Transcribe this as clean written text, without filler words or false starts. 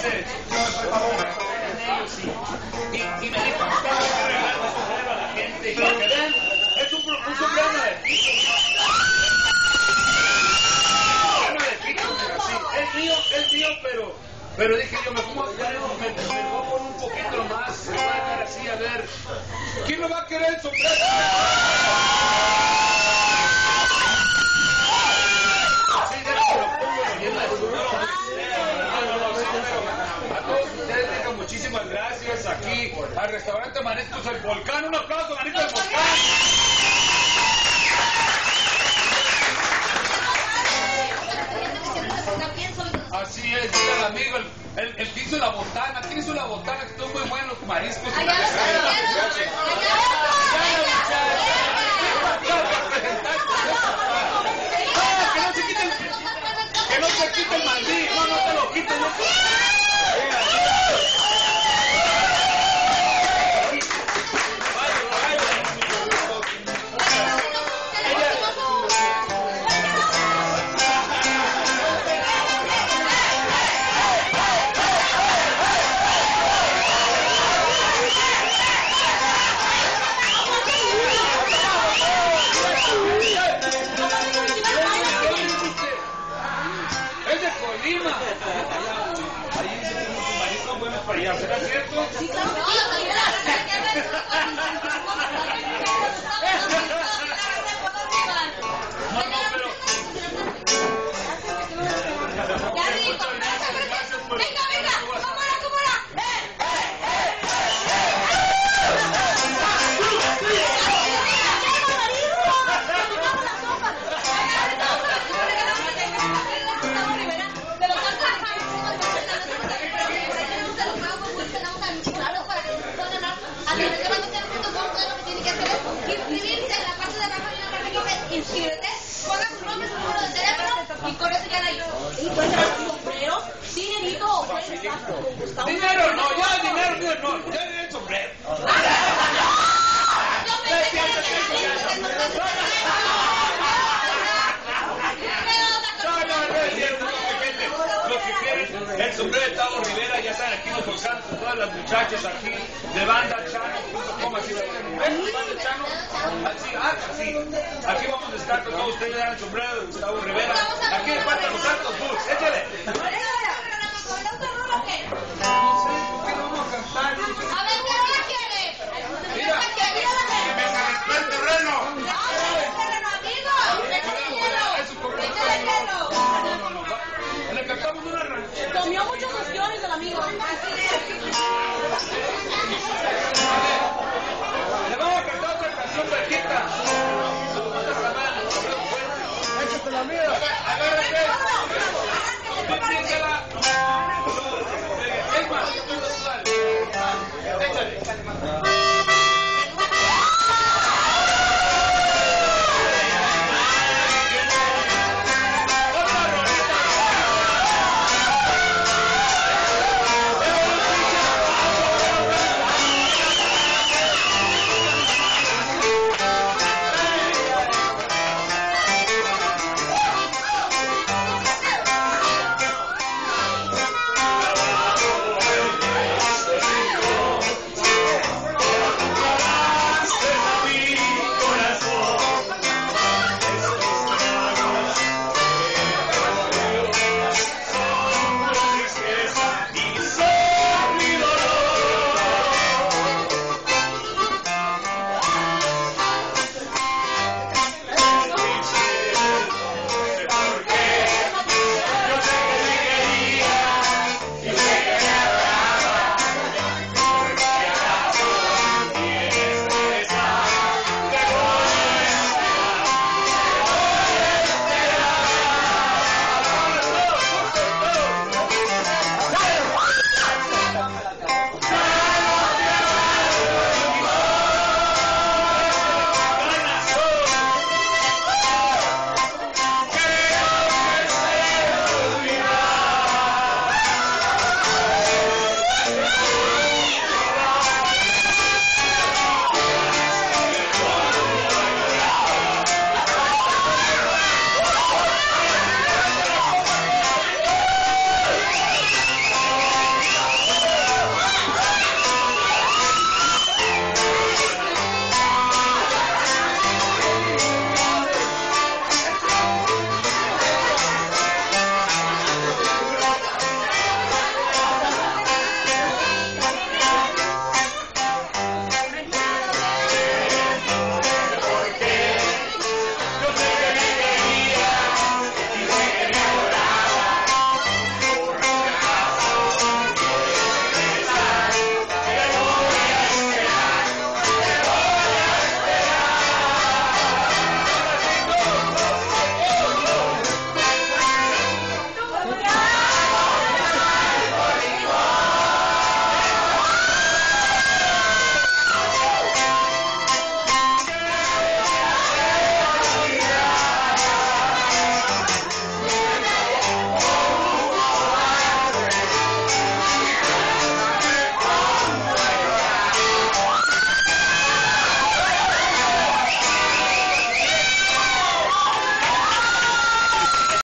dice, por favor, en ellos y me dijo, tengo que regalar un sombrero a la gente. Y para que vean, es un sombrero de pito. Es mío, pero dije yo, me voy a poner un poquito más, se va a ver así, a ver. ¿Quién me va a querer el sombrero? Sí, déjame lo pongo leyendo el sombrero. A todos ustedes, digo, muchísimas gracias aquí al restaurante Mariscos El Volcán. Un aplauso, Mariscos El Volcán. Así es, mira el amigo, el que hizo la botana. ¿Quién hizo la botana? Que son muy buenos los mariscos. Que no se quite el mandí. No te lo quito. ¿Será cierto? Sí, claro. Inscríbete, ponga su nombre, su número de teléfono y con eso ya y encuentra un sombrero, dinerito, dinero no, ya el dinero mío no, ya el sombrero. El sombrero de Tavo Rivera, ya saben, aquí nos tocamos con todas las muchachas aquí de Banda Chano, así, Banda Chano, así, aquí vamos a estar con todos ustedes, dan el sombrero de Gustavo Rivera, aquí me faltan los Santos Bus, échale. No sé, ¿por qué no vamos a cantar? A ver, ¿qué hora quieres? Mira, que me calentó el terreno. Le cantamos una ranchera. Comió muchas opciones el amigo. Le vamos a cantar otra canción cerquita. Échate la mía. Agárrate.